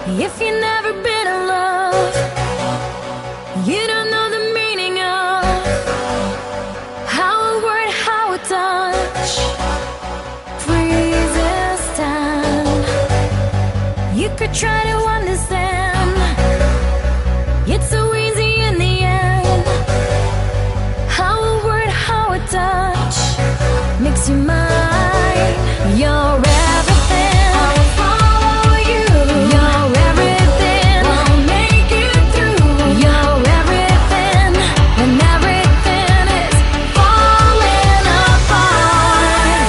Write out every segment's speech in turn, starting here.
If you've never been in love, you don't know the meaning of how a word, how a touch freezes time. You could try to understand, it's so easy in the end. How a word, how a touch makes you mine. You're everything. I will follow you. You're everything. I'll make it through. You're everything, and everything is falling apart.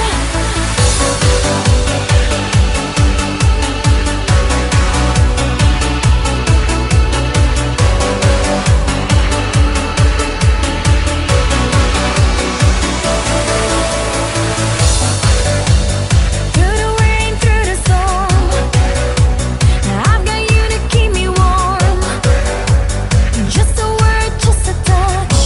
Through the rain, through the storm, I've got you to keep me warm. Just a word, just a touch,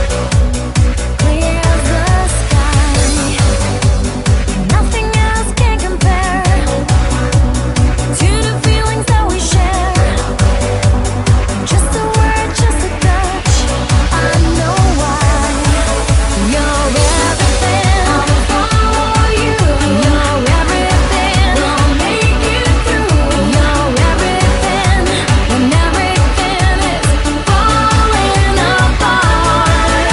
clears the sky. Nothing else can compare to the feelings that we share. Just a word, just a touch, I know why. You're everything. I will follow you. You're everything. I'll make it through. You're everything, and everything is falling apart.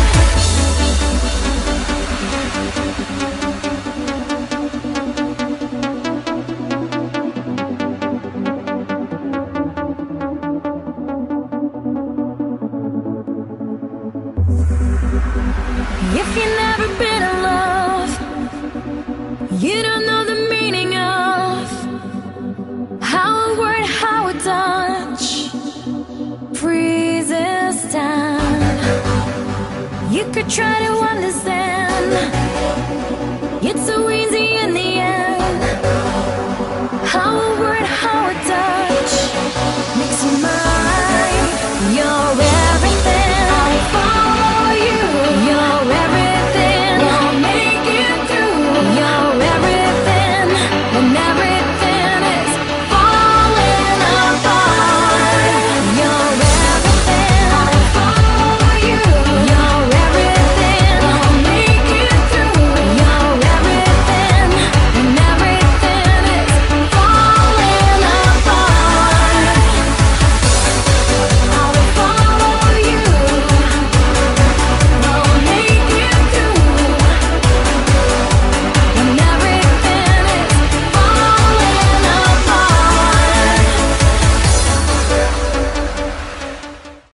If you've never been in love, you don't know the meaning of how a word, how a touch freezes time. You could try to understand, it's so